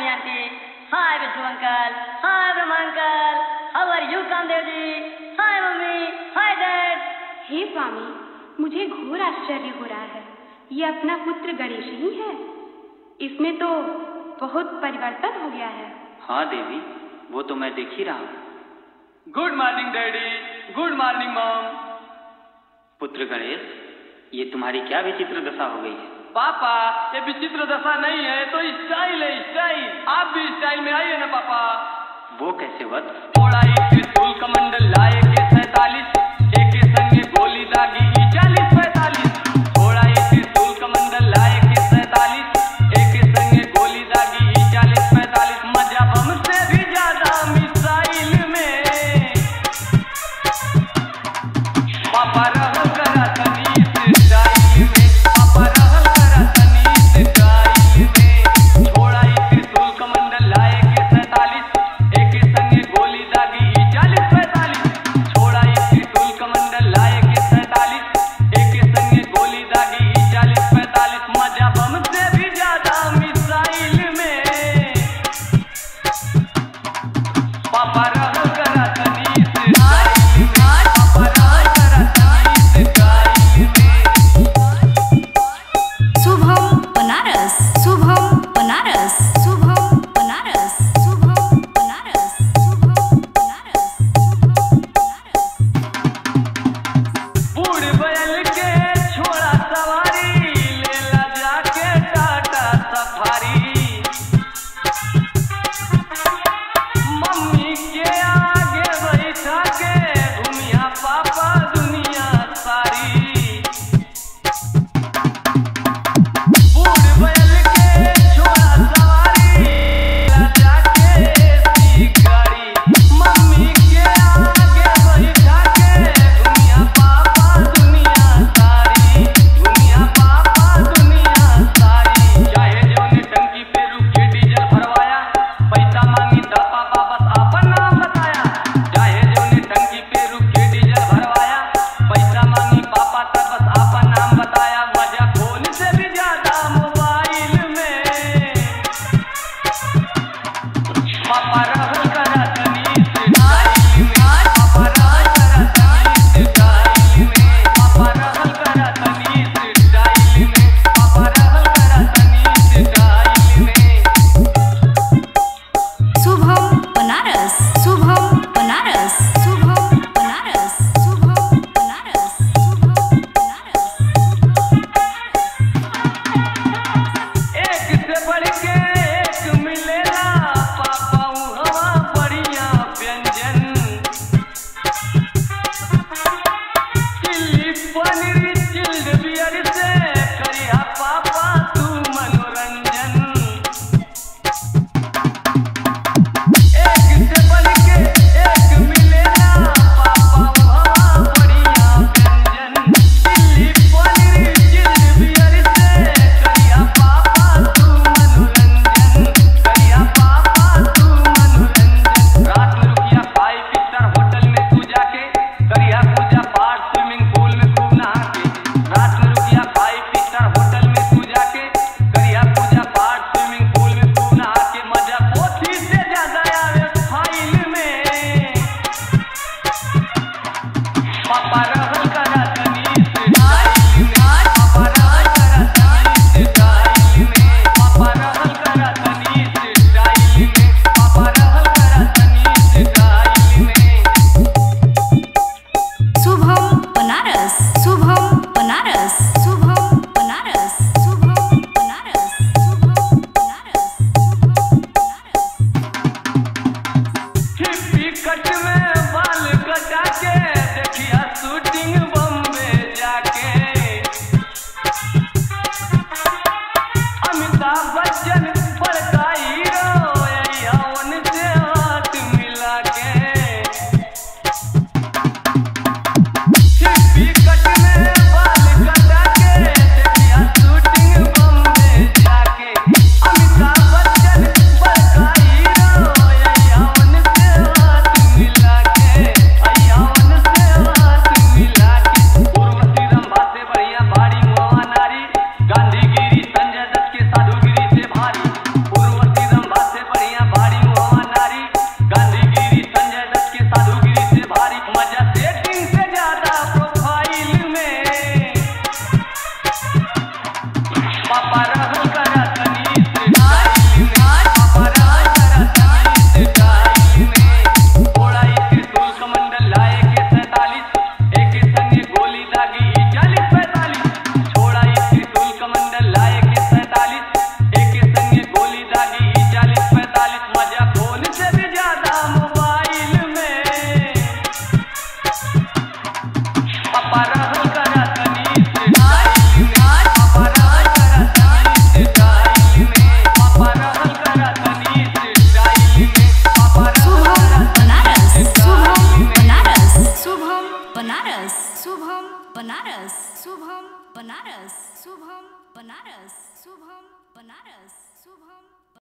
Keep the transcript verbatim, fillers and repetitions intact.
Lakshmi auntie. Hi Vidhu uncle. Hi Brahma uncle. How are you Kamdev ji? Hi mummy. Hi dad. हे स्वामी, मुझे घोर आश्चर्य हो रहा है। ये अपना पुत्र गणेश ही है। इसमें तो बहुत परिवर्तन हो गया है। हाँ देवी, वो तो मैं देख ही रहा हूँ। Good morning daddy. Good morning mom. पुत्र गणेश, ये तुम्हारी क्या विचित्र दशा हो गई है? पापा, ये विचित्र दशा नहीं है, तो स्टाइल है स्टाइल। आप भी स्टाइल में आइए ना पापा। वो कैसे वत? त्रिशूल कमंडल